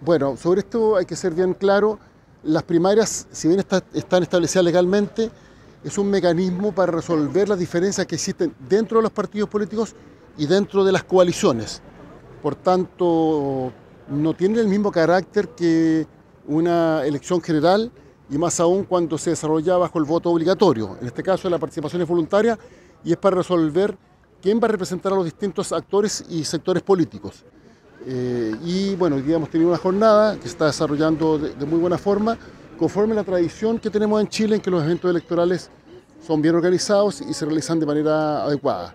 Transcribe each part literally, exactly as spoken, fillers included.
Bueno, sobre esto hay que ser bien claro. Las primarias, si bien está, están establecidas legalmente, es un mecanismo para resolver las diferencias que existen dentro de los partidos políticos y dentro de las coaliciones. Por tanto, no tiene el mismo carácter que una elección general, y más aún cuando se desarrolla bajo el voto obligatorio. En este caso la participación es voluntaria y es para resolver quién va a representar a los distintos actores y sectores políticos. Eh, y bueno, hoy día hemos tenido una jornada que se está desarrollando de, de muy buena forma, conforme a la tradición que tenemos en Chile, en que los eventos electorales son bien organizados y se realizan de manera adecuada.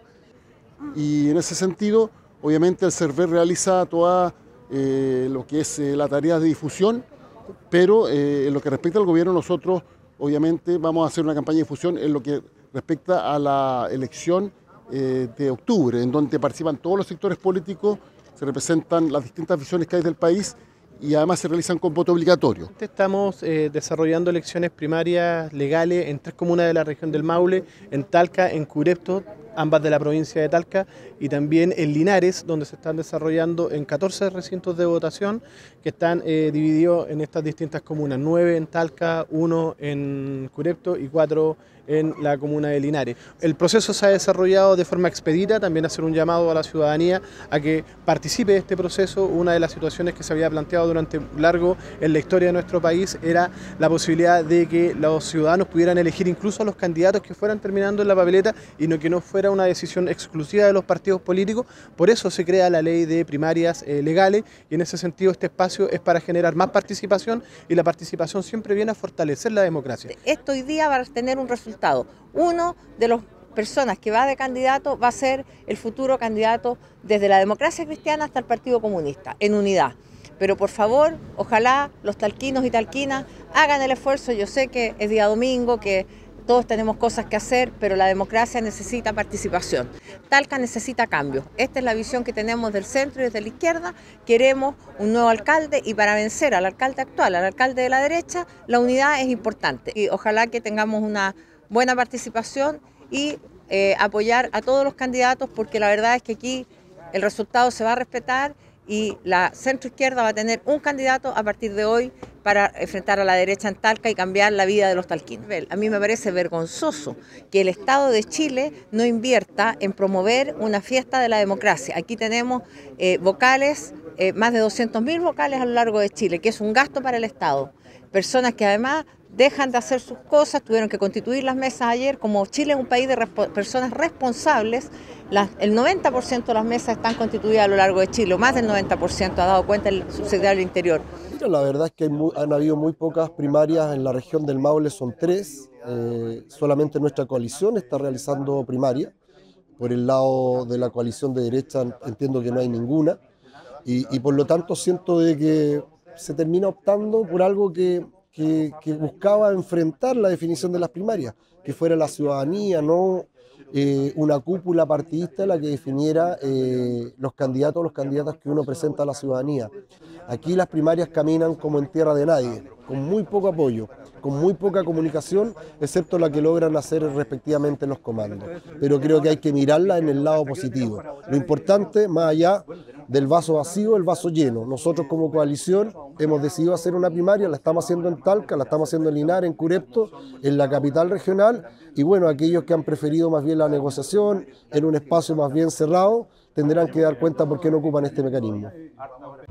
Y en ese sentido, obviamente el CERVEL realiza toda eh, lo que es eh, la tarea de difusión, pero eh, en lo que respecta al gobierno, nosotros obviamente vamos a hacer una campaña de difusión en lo que respecta a la elección eh, de octubre, en donde participan todos los sectores políticos, se representan las distintas visiones que hay del país y además se realizan con voto obligatorio. Estamos eh, desarrollando elecciones primarias legales en tres comunas de la región del Maule, en Talca, en Curepto, ambas de la provincia de Talca, y también en Linares, donde se están desarrollando en catorce recintos de votación que están eh, divididos en estas distintas comunas, nueve en Talca, uno en Curepto y cuatro en la comuna de Linares. El proceso se ha desarrollado de forma expedita, también hacer un llamado a la ciudadanía a que participe de este proceso. Una de las situaciones que se había planteado durante largo en la historia de nuestro país era la posibilidad de que los ciudadanos pudieran elegir incluso a los candidatos que fueran terminando en la papeleta y no que no fuera una decisión exclusiva de los partidos políticos. Por eso se crea la ley de primarias eh, legales, y en ese sentido este espacio es para generar más participación, y la participación siempre viene a fortalecer la democracia. Esto hoy día va a tener un resultado. Uno de las personas que va de candidato va a ser el futuro candidato desde la democracia cristiana hasta el Partido Comunista, en unidad. Pero por favor, ojalá los talquinos y talquinas hagan el esfuerzo. Yo sé que es día domingo, que todos tenemos cosas que hacer, pero la democracia necesita participación. Talca necesita cambios. Esta es la visión que tenemos del centro y desde la izquierda. Queremos un nuevo alcalde, y para vencer al alcalde actual, al alcalde de la derecha, la unidad es importante. Y ojalá que tengamos una buena participación y eh, apoyar a todos los candidatos, porque la verdad es que aquí el resultado se va a respetar y la centroizquierda va a tener un candidato a partir de hoy para enfrentar a la derecha en Talca y cambiar la vida de los talquinos. A mí me parece vergonzoso que el Estado de Chile no invierta en promover una fiesta de la democracia. Aquí tenemos eh, vocales, eh, más de doscientos mil vocales a lo largo de Chile, que es un gasto para el Estado. Personas que además dejan de hacer sus cosas, tuvieron que constituir las mesas ayer. Como Chile es un país de respo- personas responsables, las, el noventa por ciento de las mesas están constituidas a lo largo de Chile, o más del noventa por ciento, ha dado cuenta el subsecretario del Interior. Mira, la verdad es que hay muy, han habido muy pocas primarias en la región del Maule, son tres. Eh, solamente nuestra coalición está realizando primaria. Por el lado de la coalición de derecha entiendo que no hay ninguna. Y, y por lo tanto siento de que se termina optando por algo que... Que, que buscaba enfrentar la definición de las primarias, que fuera la ciudadanía, no eh, una cúpula partidista la que definiera eh, los candidatos o los candidatas que uno presenta a la ciudadanía. Aquí las primarias caminan como en tierra de nadie, con muy poco apoyo, con muy poca comunicación, excepto la que logran hacer respectivamente en los comandos. Pero creo que hay que mirarla en el lado positivo. Lo importante, más allá del vaso vacío, el vaso lleno. Nosotros como coalición hemos decidido hacer una primaria, la estamos haciendo en Talca, la estamos haciendo en Linares, en Curepto, en la capital regional, y bueno, aquellos que han preferido más bien la negociación en un espacio más bien cerrado, tendrán que dar cuenta por qué no ocupan este mecanismo.